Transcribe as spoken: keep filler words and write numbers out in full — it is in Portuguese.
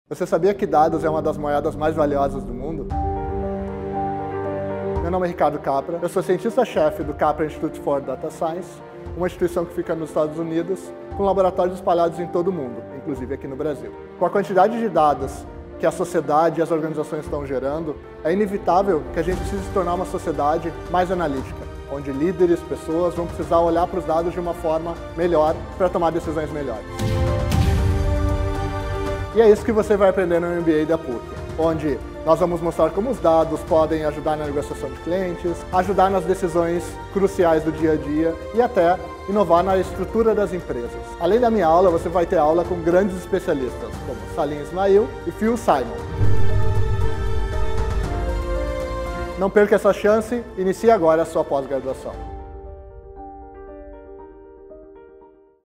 Você sabia que dados é uma das moedas mais valiosas do mundo? Meu nome é Ricardo Capra, eu sou cientista-chefe do Capra Institute for Data Science, uma instituição que fica nos Estados Unidos, com laboratórios espalhados em todo o mundo, inclusive aqui no Brasil. Com a quantidade de dados que a sociedade e as organizações estão gerando, é inevitável que a gente precise se tornar uma sociedade mais analítica, onde líderes, pessoas vão precisar olhar para os dados de uma forma melhor para tomar decisões melhores. E é isso que você vai aprender no M B A da P U C, onde nós vamos mostrar como os dados podem ajudar na negociação de clientes, ajudar nas decisões cruciais do dia a dia e até inovar na estrutura das empresas. Além da minha aula, você vai ter aula com grandes especialistas, como Salim Ismail e Phil Simon. Não perca essa chance, inicie agora a sua pós-graduação.